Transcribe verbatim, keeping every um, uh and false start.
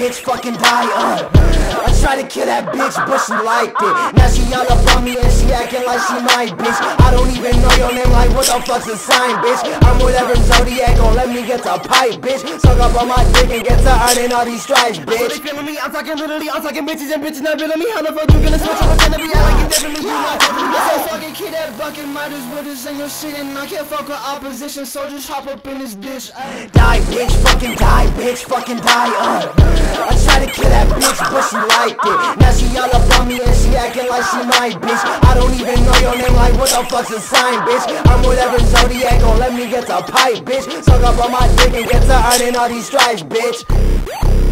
bitch, fucking die, uh I tried to kill that bitch, but she liked it. Now she all up on me and she acting like she my bitch. I don't even know your name, like what the fuck's a sign, bitch? I'm whatever Zodiac gon' let me get the pipe, bitch. Suck up on my dick and get to earning all these stripes, bitch. They feeling me, I'm talking literally, I'm talking bitches and bitches not feeling me. How the fuck you gonna switch up a gonna be out like you definitely you not That's so fucking kid that bucket, might as well just in your shit. And I can't fuck with opposition, so just hop up in this dish. Die, bitch, fucking die, bitch, fucking die, uh I tried to kill that bitch, but she liked it. Now she all up on me and she acting like she my bitch. I don't even know your name, like what the fuck's a sign, bitch? I'm whatever Zodiac gon' let me get the pipe, bitch. Suck up on my dick and get to earning all these stripes, bitch.